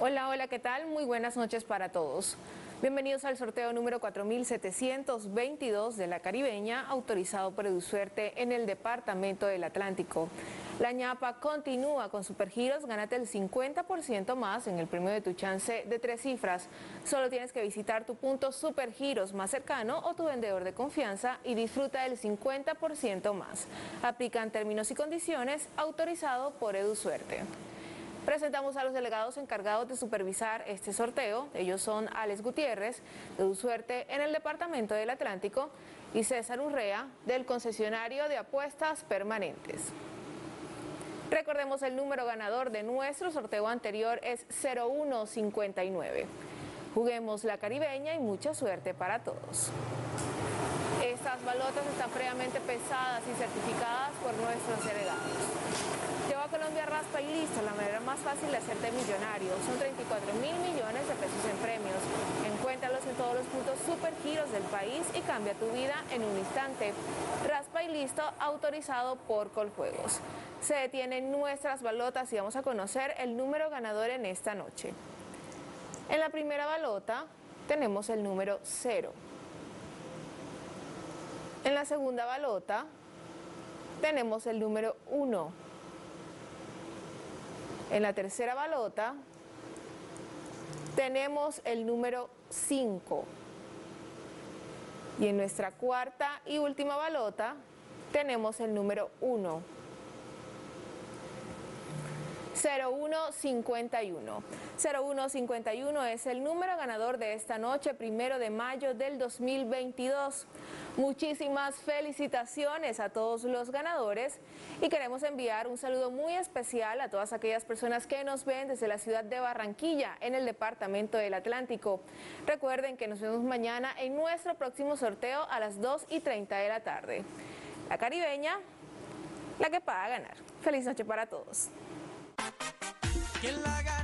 Hola, hola, ¿qué tal? Muy buenas noches para todos. Bienvenidos al sorteo número 4722 de La Caribeña, autorizado por EduSuerte en el Departamento del Atlántico. La ñapa continúa con Supergiros, gánate el 50% más en el premio de tu chance de 3 cifras. Solo tienes que visitar tu punto Supergiros más cercano o tu vendedor de confianza y disfruta del 50% más. Aplican términos y condiciones, autorizado por EduSuerte. Presentamos a los delegados encargados de supervisar este sorteo. Ellos son Alex Gutiérrez, de EduSuerte en el Departamento del Atlántico, y César Urrea, del concesionario de apuestas permanentes. Recordemos, el número ganador de nuestro sorteo anterior es 0159. Juguemos La Caribeña y mucha suerte para todos. Estas balotas están previamente pesadas y certificadas por nuestros delegados. Lleva a Colombia raspa y listo, la manera más fácil de hacerte millonario. Son 34.000 millones de pesos en premios. Encuéntralos en todos los puntos Supergiros del país y cambia tu vida en un instante. Raspa y listo, autorizado por Coljuegos. Se detienen nuestras balotas y vamos a conocer el número ganador en esta noche. En la primera balota tenemos el número 0. En la segunda balota tenemos el número 1. En la tercera balota tenemos el número 5. Y en nuestra cuarta y última balota tenemos el número 1. 0151. 0151 es el número ganador de esta noche, 1 de mayo del 2022. Muchísimas felicitaciones a todos los ganadores y queremos enviar un saludo muy especial a todas aquellas personas que nos ven desde la ciudad de Barranquilla, en el Departamento del Atlántico. Recuerden que nos vemos mañana en nuestro próximo sorteo a las 2:30 de la tarde. La Caribeña, la que paga ganar. Feliz noche para todos. ¿Quién la gana?